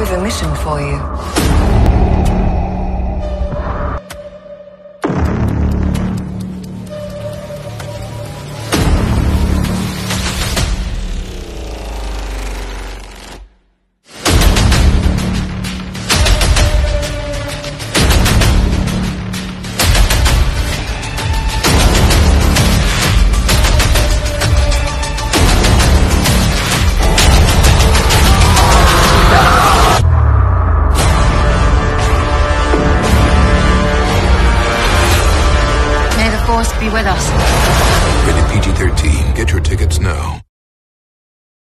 We've a mission for you. May the Force be with us. Rated PG-13. Get your tickets now.